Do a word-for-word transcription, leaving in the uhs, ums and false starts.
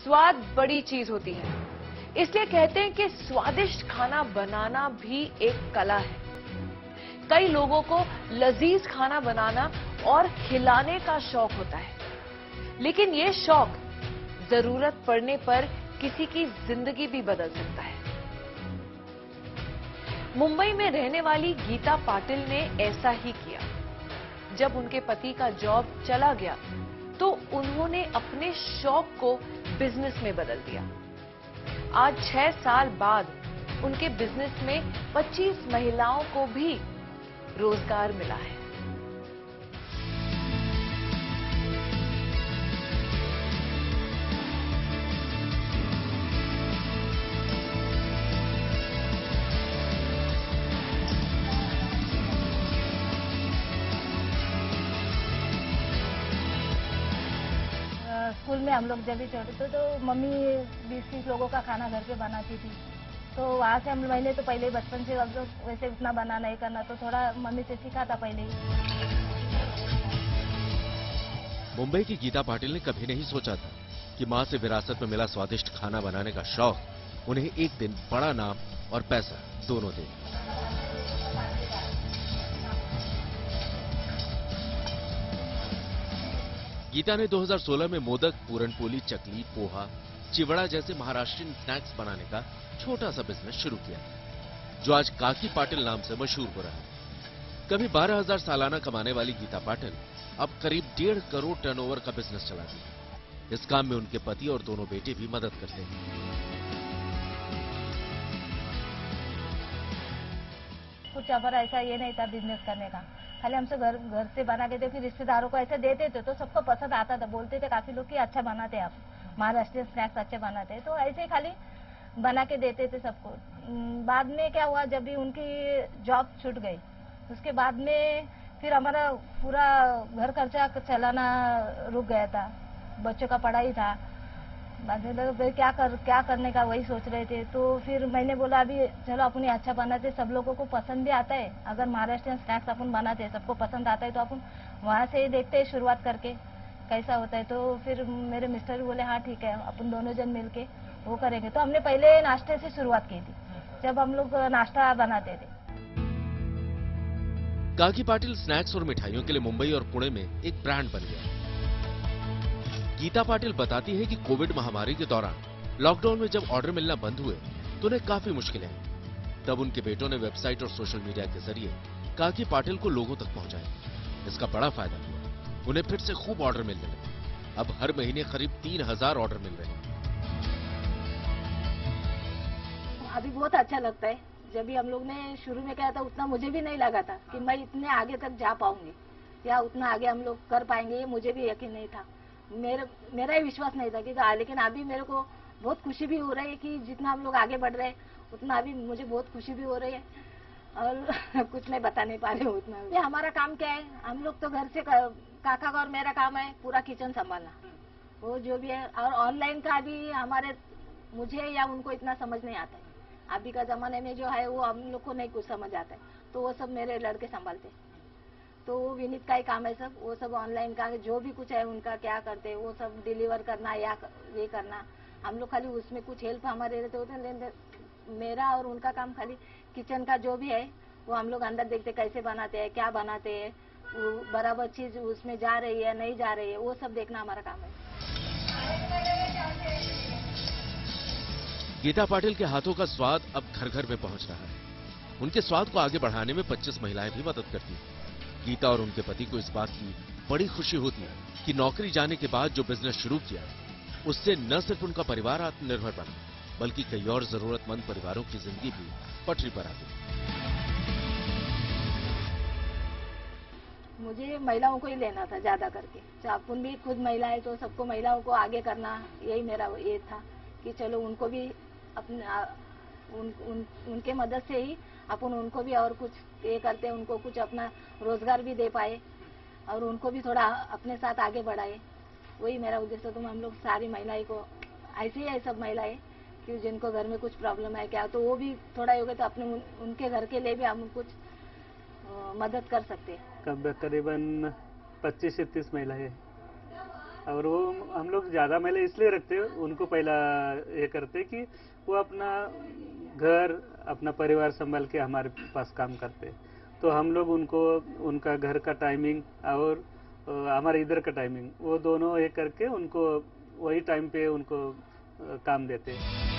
स्वाद बड़ी चीज होती है, इसलिए कहते हैं कि स्वादिष्ट खाना बनाना भी एक कला है। कई लोगों को लजीज खाना बनाना और खिलाने का शौक होता है, लेकिन ये शौक जरूरत पड़ने पर किसी की जिंदगी भी बदल सकता है। मुंबई में रहने वाली गीता पाटिल ने ऐसा ही किया। जब उनके पति का जॉब चला गया तो उन्होंने अपने शौक को बिजनेस में बदल दिया। आज छह साल बाद उनके बिजनेस में पच्चीस महिलाओं को भी रोजगार मिला है। स्कूल में हम लोग जब भी छोटे थे तो मम्मी बीस तीस लोगों का खाना घर पे बनाती थी, तो वहाँ से हम मैंने तो पहले बचपन से अब लोग वैसे उतना बना नहीं करना, तो थोड़ा मम्मी से सीखा था पहले ही। मुंबई की गीता पाटिल ने कभी नहीं सोचा था कि मां से विरासत में मिला स्वादिष्ट खाना बनाने का शौक उन्हें एक दिन बड़ा नाम और पैसा दोनों दे। गीता ने दो हज़ार सोलह में मोदक, पूरनपोली, चकली, पोहा, चिवड़ा जैसे महाराष्ट्रीयन स्नैक्स बनाने का छोटा सा बिजनेस शुरू किया, जो आज काकी पाटिल नाम से मशहूर हो रहा है। कभी बारह हजार सालाना कमाने वाली गीता पाटिल अब करीब डेढ़ करोड़ टर्नओवर का बिजनेस चलाती है। इस काम में उनके पति और दोनों बेटे भी मदद करते हैं। कुछ अबर ऐसा ये नहीं था बिजनेस करने का, खाली हमसे घर घर से बना के दे, फिर रिश्तेदारों को ऐसे देते थे तो सबको पसंद आता था। बोलते थे काफी लोग कि अच्छा बनाते आप, महाराष्ट्रीय स्नैक्स अच्छे बनाते हैं, तो ऐसे ही खाली बना के देते थे सबको। बाद में क्या हुआ, जब भी उनकी जॉब छूट गई उसके बाद में फिर हमारा पूरा घर खर्चा चलाना रुक गया था, बच्चों का पढ़ाई था। बाद में लोग क्या कर क्या करने का वही सोच रहे थे, तो फिर मैंने बोला अभी चलो अपन अच्छा बनाते, सब लोगों को पसंद भी आता है। अगर महाराष्ट्रियन स्नैक्स अपन बनाते हैं सबको पसंद आता है तो अपन वहाँ से ही देखते हैं शुरुआत करके कैसा होता है। तो फिर मेरे मिस्टर बोले हाँ ठीक है, अपन दोनों जन मिलके वो करेंगे। तो हमने पहले नाश्ते से शुरुआत की थी, जब हम लोग नाश्ता बनाते थे। काकी पाटिल स्नैक्स और मिठाइयों के लिए मुंबई और पुणे में एक ब्रांड बन गया। गीता पाटिल बताती है कि कोविड महामारी के दौरान लॉकडाउन में जब ऑर्डर मिलना बंद हुए तो उन्हें काफी मुश्किलें आई। तब उनके बेटों ने वेबसाइट और सोशल मीडिया के जरिए काकी पाटिल को लोगों तक पहुंचाया। इसका बड़ा फायदा हुआ, उन्हें फिर से खूब ऑर्डर मिलने लगे। अब हर महीने करीब तीन हजार ऑर्डर मिल रहे हैं। अभी बहुत अच्छा लगता है। जब भी हम लोग ने शुरू में किया था उतना मुझे भी नहीं लगा था कि मैं इतने आगे तक जा पाऊंगी या उतना आगे हम लोग कर पाएंगे, ये मुझे भी यकीन नहीं था। मेरा मेरा ही विश्वास नहीं था कि, लेकिन अभी मेरे को बहुत खुशी भी हो रही है कि जितना हम लोग आगे बढ़ रहे हैं उतना अभी मुझे बहुत खुशी भी हो रही है और कुछ नहीं बता नहीं पा रहे उतना। ये हमारा काम क्या है, हम लोग तो घर से काका का और मेरा काम है पूरा किचन संभालना, वो जो भी है। और ऑनलाइन का भी हमारे मुझे या उनको इतना समझ नहीं आता है। अभी का जमाने में जो है वो हम लोग को नहीं कुछ समझ आता है, तो वो सब मेरे लड़के संभालते हैं। तो वो विनीत का ही काम है सब, वो सब ऑनलाइन का जो भी कुछ है उनका क्या करते हैं वो सब डिलीवर करना या ये करना। हम लोग खाली उसमें कुछ हेल्प हमारे रहते होते हैं। मेरा और उनका काम खाली किचन का जो भी है वो हम लोग अंदर देखते कैसे बनाते हैं, क्या बनाते हैं, वो बराबर चीज उसमें जा रही है नहीं जा रही है, वो सब देखना हमारा काम है। गीता पाटिल के हाथों का स्वाद अब घर घर में पहुंच रहा है। उनके स्वाद को आगे बढ़ाने में पच्चीस महिलाएं भी मदद करती हैं। गीता और उनके पति को इस बात की बड़ी खुशी होती है कि नौकरी जाने के बाद जो बिजनेस शुरू किया उससे न सिर्फ उनका परिवार आत्मनिर्भर बना, बल्कि कई और जरूरतमंद परिवारों की जिंदगी भी पटरी पर आ गई। मुझे महिलाओं को ही लेना था ज्यादा करके, तो अपन भी खुद महिला है तो सबको महिलाओं को आगे करना, यही मेरा ये था कि चलो उनको भी अपने उन, उन, उनके मदद से ही अपन उनको भी और कुछ ये करते, उनको कुछ अपना रोजगार भी दे पाए और उनको भी थोड़ा अपने साथ आगे बढ़ाए। वही मेरा उद्देश्य। तो हम लोग सारी महिलाएं को ऐसे ही है, सब महिलाएं कि जिनको घर में कुछ प्रॉब्लम है क्या, तो वो भी थोड़ा होगा तो अपने उन, उनके घर के लिए भी हम कुछ आ, मदद कर सकते हैं। करीबन पच्चीस से तीस महिलाएं। और वो हम लोग ज़्यादा महिला इसलिए रखते, उनको पहला ये करते कि वो अपना घर अपना परिवार संभाल के हमारे पास काम करते, तो हम लोग उनको उनका घर का टाइमिंग और हमारे इधर का टाइमिंग वो दोनों ये करके उनको वही टाइम पे उनको काम देते।